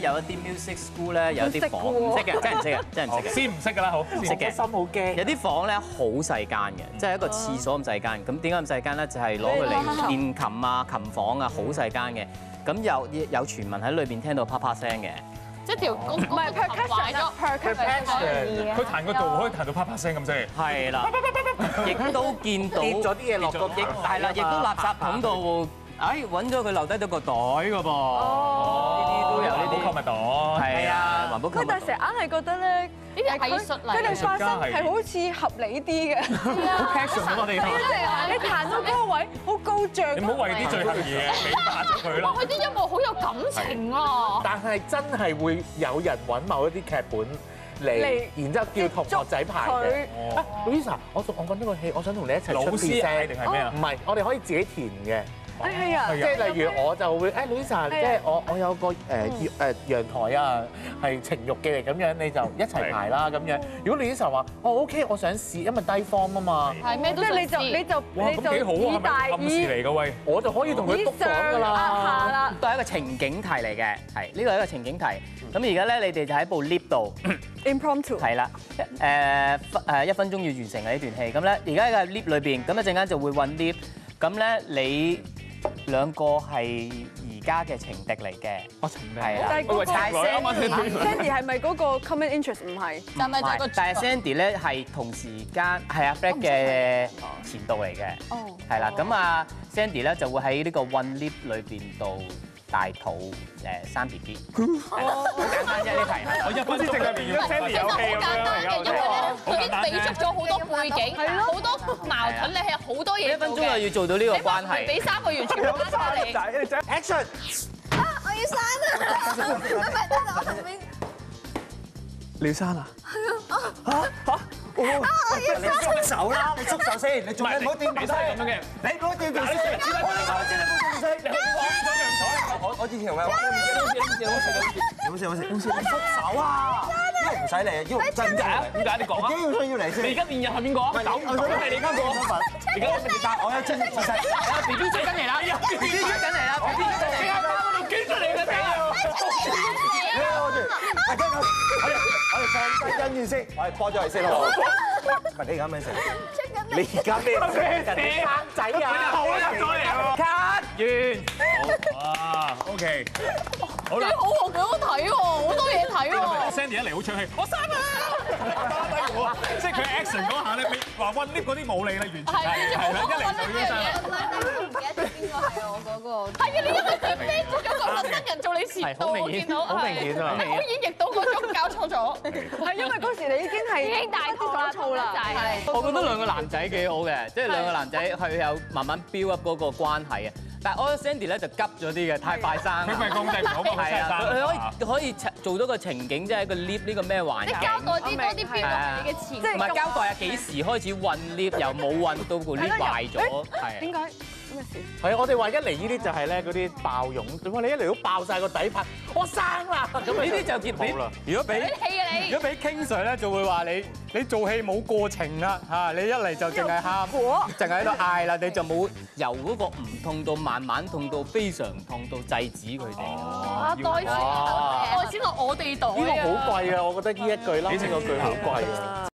有一啲 music school 咧，有啲房唔識嘅，真係唔識嘅，真係唔識嘅。 先唔識㗎啦，好。 唔識嘅， 心好驚。 有啲房咧好細間嘅，即係一個廁所咁細間。咁點解咁細間咧？就係攞佢嚟練琴啊、琴房啊，好細間嘅。咁有傳聞喺裏邊聽到啪啪聲嘅。 即係條公唔係 percussion 啊 percussion 佢彈個度可以彈到啪啪聲咁啫。 係啦，亦都見到跌咗啲嘢落個亦係啦，亦都垃圾桶度，揾咗佢留低咗個袋㗎噃。呢啲都有呢啲購物袋。 係啊，環保購物袋。 但係成日硬係覺得咧， 呢啲係藝術嚟。 佢哋發聲係好似合理啲嘅。 好 passion 啊！我哋你彈到嗰個位好高漲。 你唔好為啲最後嘢美化咗佢啦。 佢啲音樂好有感情啊！ 但係真係會有人揾某一啲劇本嚟，然之後叫同學仔排嘅。Louisa，我講呢個戲，我想同你一齊出 B 聲定係咩啊？ 唔係，我哋可以自己填嘅。 係啊， 即係例如我就會Louisa，即係我有個陽台啊，係情慾嘅咁樣，你就一齊排啦咁樣。如果 Louisa 話OK，我想試，因為低 form 啊嘛。 係咩都想試。 哇，咁幾好啊！係咪暗示嚟㗎喂？ 我就可以同佢篤講㗎啦。 都係一個情景題嚟嘅，係呢個係一個情景題。咁而家咧，你哋就喺部 lift 度 impromptu 係啦，1分鐘要完成嘅呢段戲。咁咧，而家喺個 lift 裏邊，咁一陣間就會揾 lift。咁咧，你兩個係而家嘅情敵嚟嘅。 我情敵係啦。 但係嗰個 Sandy Sandy 係咪嗰個 common interest 唔係？ 但係個但係 Sandy 咧係同時間係阿 Fred 嘅前度嚟嘅。 哦。 係啦，咁啊 Sandy 咧就會喺呢個混 lift 裏邊度大肚生 BB。好簡單啫呢題。 我1分鐘入邊要 Sandy 有戲咁樣嚟㗎。 因為咧，佢已經俾足咗好多背景，好多矛盾，你係好多嘢 1分鐘就要做到呢個關係。 俾3個月全部拉晒你。 Action！ 我要生啊！咪等我後面。 你要生啊？ 我要生。 你縮手啦！你縮手先，你仲唔好掂條聲咁樣嘅。 你唔好掂條聲！我之前有冇縮手啊！呢個唔使嚟啊！呢個真㗎。 點解你講啊？ 需要嚟先。 你而家練入係邊個啊？狗係你嗰個。 而家我有真實事實。 BB 出緊嚟啦！BB 出緊嚟啦！BB 出緊嚟啦！ 我度捐出嚟嘅啫。 我哋放低恩怨先，我哋播咗嚟先好。問你而家咩事？你而家咩事？生仔啊！ 好入咗嚟喎。 cut 完。 哇，OK。好啦。 幾好喎，幾好睇喎，好多嘢睇喎。 Sandy 一嚟好搶氣，我生啊！即係佢 action 嗰下咧，你話温 lift 嗰啲冇理啦，完全係啦，一嚟就已經生啦。 唔記得咗邊個係我嗰個。 係啊，你因為佢飛咗個陌生人做你前度，我見到。 好明顯啊！ 我演繹到嗰種搞錯咗。 係因為嗰時你已經大肚啦， 我覺得兩個男仔幾好嘅，即係兩個男仔佢有慢慢 build up 嗰個關係嘅。但係我覺得 Sandy 咧就急咗啲嘅，太快生。 佢咪咁定唔好咁係啊，佢可以以做到個情景，即係個 lift 呢個咩環境。 你交代啲多啲 feel 係你嘅前。 唔係交代啊，幾時開始運 lift，又冇運到個 lift 壞咗，係。 點解？咩事？ 係啊，我哋話一嚟呢啲就係咧嗰啲爆湧，點解你一嚟都爆曬個底牌？我生啦！咁呢啲就結好啦。 如果俾戲啊你。 如果俾 King Sir 咧，就會話你做戲冇過程啦嚇，你一嚟就淨係喊，淨係喺度嗌啦，你就冇由嗰個唔痛到慢慢痛到非常痛到制止佢哋。 哇！袋錢到我哋袋。 呢個好貴啊，我覺得呢一句啦，呢個句好貴啊。